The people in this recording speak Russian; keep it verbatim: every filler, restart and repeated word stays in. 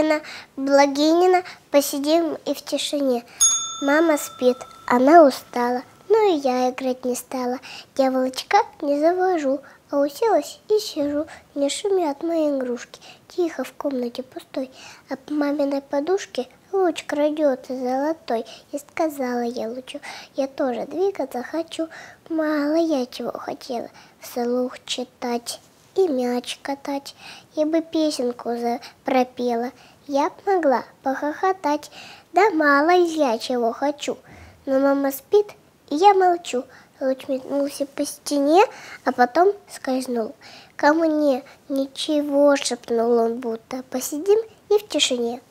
Благинина, Благинина, посидим и в тишине. Мама спит, она устала, но и я играть не стала. Я волчка не завожу, а уселась и сижу. Не шумят мои игрушки, тихо в комнате пустой. А по маминой подушке луч крадется золотой. И сказала я лучу, я тоже двигаться хочу. Мало я чего хотела, вслух читать и мяч катать. Я бы песенку пропела, я б могла похохотать. Да мало я чего хочу, но мама спит, и я молчу. Луч метнулся по стене, а потом скользнул ко мне. Ничего, шепнул он, будто посидим и в тишине.